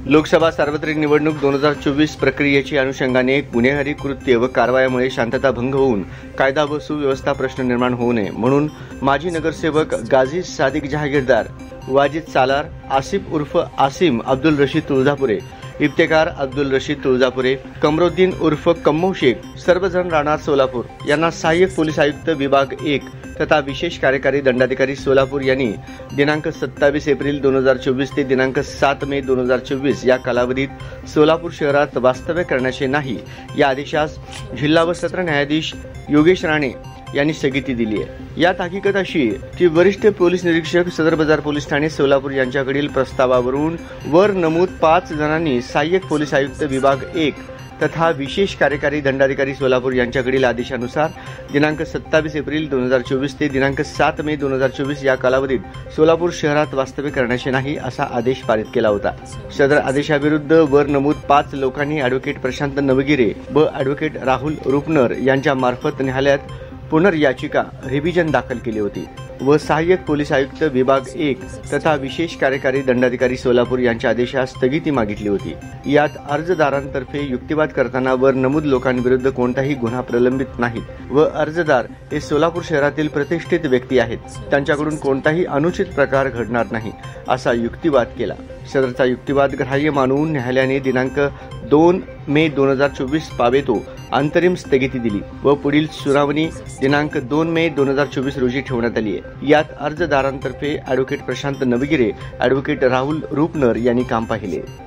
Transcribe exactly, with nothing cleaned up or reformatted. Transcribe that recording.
लोकसभा सार्वत्रिक निवडणूक दोन हजार चोवीस प्रक्रियेची अनुषंगाने गुन्हेगारी कृत्य व कारवायामुळे शांतता भंग होऊन कायदा व सुव्यवस्था प्रश्न निर्माण होऊ नये म्हणून माजी नगरसेवक गाझी सादिक जहागीरदार, वाजिद सालार, आसिफ उर्फ आसिम अब्दुल रशीद तुळजापुरे, इफ्तेकार अब्दुल रशीद तुळजापुरे, कमरुद्दीन उर्फ कम्मो शेख सर्वजण राहणार सोलापूर यांना सहाय्यक पोलीस आयुक्त विभाग एक तथा विशेष कार्यकारी दंडाधिकारी सोलापूर यांनी दिनांक सत्तावीस एप्रिल दोन हजार चोवीस ते दिनांक सात मे दोन हजार चोवीस या कालावधीत सोलापूर शहरात वास्तव्य करण्याचे नाही या आदेशास जिल्हा व सत्र न्यायाधीश योगेश राणे यांनी स्थगिती दिली आहे। यात हकीकत अशी की वरिष्ठ पोलीस निरीक्षक सदर बाजार पोलीस ठाणे सोलापूर यांच्याकडील प्रस्तावावरून वर नमूद पाच जणांनी सहाय्यक पोलीस आयुक्त विभाग एक तथा विशेष कार्यकारी दंडाधिकारी सोलापूर यांच्याकडील आदेशानुसार दिनांक सत्तावीस एप्रिल दोन हजार चोवीस ते दिनांक सात मे दोन हजार चोवीस या कालावधीत सोलापूर शहरात वास्तव्य करण्याचे नाही असा आदेश पारित केला होता। सदर आदेशाविरुद्ध वर नमूद पाच लोकांनी अॅडव्होकेट प्रशांत नवगिरे व अॅडव्होकेट राहुल रुपनर यांच्या मार्फत न्यायालयात पुनर्याचिका रिव्हिजन दाखल केली होती व सहाय्यक पोलीस आयुक्त विभाग एक तथा विशेष कार्यकारी दंडाधिकारी सोलापूर यांच्या आदेशास स्थगिती मागितली होती। यात अर्जदारांतर्फे युक्तिवाद करताना वर नमूद लोकांविरुद्ध कोणताही गुन्हा प्रलंबित नाहीत व अर्जदार हे सोलापूर शहरातील प्रतिष्ठित व्यक्ती आहेत, त्यांच्याकडून कोणताही अनुचित प्रकार घडणार नाही असा युक्तिवाद केला। सदरचा युक्तिवाद ग्राह्य मानून न्यायालयाने दिनांक दोन मे दोन हजार चोवीस पावेतो अंतरिम स्थगिती दिली व पुढील सुनावणी दिनांक दोन मे दोन हजार चोवीस रोजी ठेवण्यात आली आहे। यात अर्जदारांतर्फे अॅडव्होकेट प्रशांत नवगिरे, अॅडव्होकेट राहुल रुपनर यांनी काम पाहिले।